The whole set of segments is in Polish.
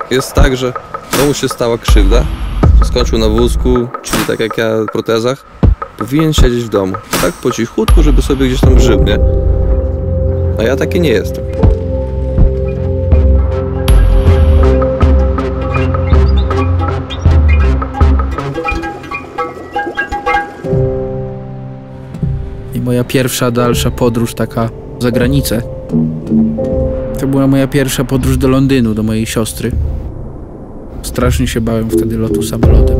Jest tak, że komuś się stała krzywda, skończył na wózku, czyli tak jak ja w protezach, powinien siedzieć w domu. Tak po cichutku, żeby sobie gdzieś tam żył, nie? A ja taki nie jestem. I moja pierwsza, dalsza podróż taka za granicę. To była moja pierwsza podróż do Londynu, do mojej siostry. Strasznie się bałem wtedy lotu samolotem.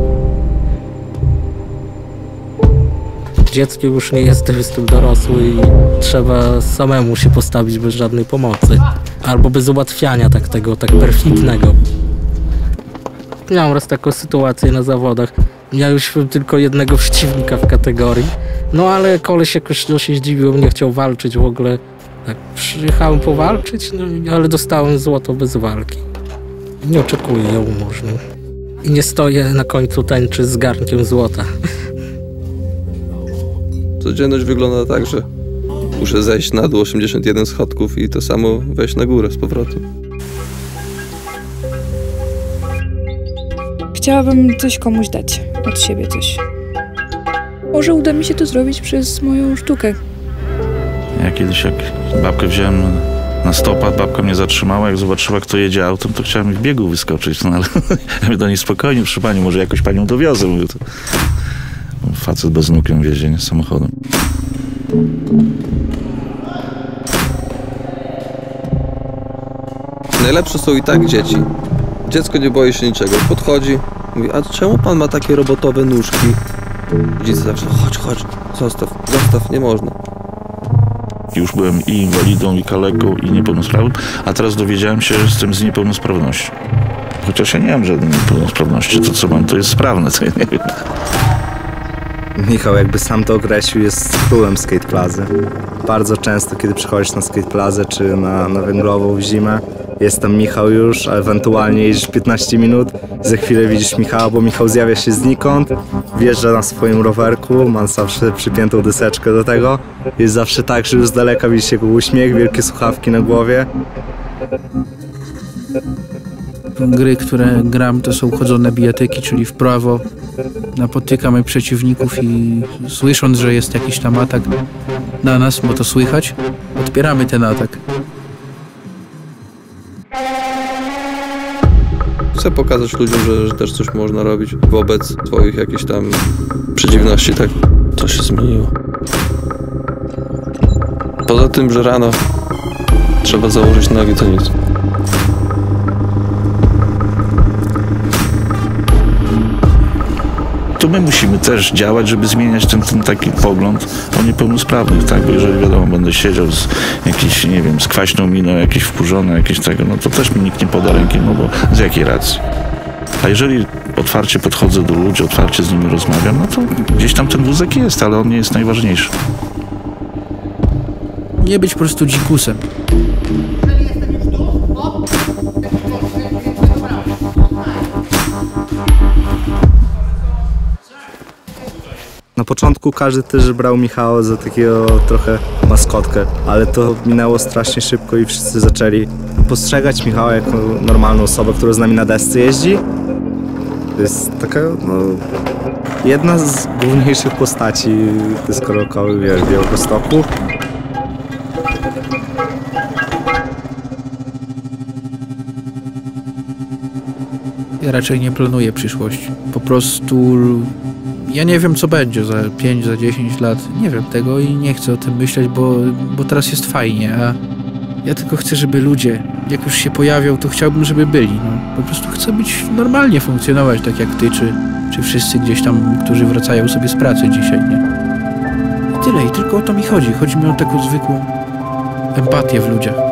Dzieckiem już nie jestem dorosły i trzeba samemu się postawić bez żadnej pomocy. Albo bez ułatwiania tego perfidnego. Miałem raz taką sytuację na zawodach. Miałem tylko jednego przeciwnika w kategorii. No ale koleś jakoś się zdziwił, nie chciał walczyć w ogóle. Tak, przyjechałem powalczyć, no, ale dostałem złoto bez walki. Nie oczekuję ją można. I nie stoję na końcu tęczy z garnkiem złota. Codzienność wygląda tak, że muszę zejść na dół 81 schodków i to samo wejść na górę z powrotem. Chciałabym coś komuś dać, od siebie coś. Może uda mi się to zrobić przez moją sztukę. Ja kiedyś jak babkę wziąłem na stopad, babka mnie zatrzymała, jak zobaczyła, kto jedzie autem, to chciałem w biegu wyskoczyć, no ale ja do niej spokojnie, przy pani, może jakoś panią dowiozę. Mówię, to facet bez nóg ją wiezie, nie, samochodem. Najlepsze są i tak dzieci. Dziecko nie boi się niczego. Podchodzi, mówi, a czemu pan ma takie robotowe nóżki? Dzieci zawsze, chodź, zostaw, nie można. Już byłem i inwalidą, i kaleką, i niepełnosprawnym, a teraz dowiedziałem się, że jestem z niepełnosprawnością. Chociaż ja nie mam żadnej niepełnosprawności, to co mam, to jest sprawne, to ja nie wiem. Michał, jakby sam to określił, jest królem skate plazy. Bardzo często, kiedy przychodzisz na skate plazę czy na Węglową w zimę, jest tam Michał już, a ewentualnie jedziesz 15 minut, za chwilę widzisz Michała, bo Michał zjawia się znikąd, wjeżdża na swoim rowerku, ma zawsze przypiętą deseczkę do tego. Jest zawsze tak, że już z daleka widzisz jego uśmiech, wielkie słuchawki na głowie. Gry, które gram, to są chodzone bijatyki, czyli w prawo. Napotykamy przeciwników i słysząc, że jest jakiś tam atak na nas, bo to słychać, odpieramy ten atak. Chcę pokazać ludziom, że też coś można robić wobec swoich jakichś tam przeciwności, tak? To się zmieniło. Poza tym, że rano trzeba założyć nogi, to nic. To my musimy też działać, żeby zmieniać ten taki pogląd o niepełnosprawnych, tak? Bo jeżeli wiadomo, będę siedział z jakiś, nie wiem, z kwaśną miną, jakiś wkurzony, jakieś tego, no to też mi nikt nie poda ręki, no bo z jakiej racji? A jeżeli otwarcie podchodzę do ludzi, otwarcie z nimi rozmawiam, no to gdzieś tam ten wózek jest, ale on nie jest najważniejszy. Nie być po prostu dzikusem. Na początku każdy też brał Michała za takiego trochę maskotkę, ale to minęło strasznie szybko i wszyscy zaczęli postrzegać Michała jako normalną osobę, która z nami na desce jeździ. To jest taka, no, jedna z główniejszych postaci deskorolkowych w Białegostoku. Ja raczej nie planuję przyszłości. Po prostu ja nie wiem, co będzie za 5, za 10 lat. Nie wiem tego i nie chcę o tym myśleć, bo teraz jest fajnie, a ja tylko chcę, żeby ludzie, jak już się pojawią, to chciałbym, żeby byli. No, po prostu chcę być normalnie funkcjonować, tak jak ty, czy wszyscy gdzieś tam, którzy wracają sobie z pracy dzisiaj, nie? I tyle, i tylko o to mi chodzi. Chodzi mi o taką zwykłą empatię w ludziach.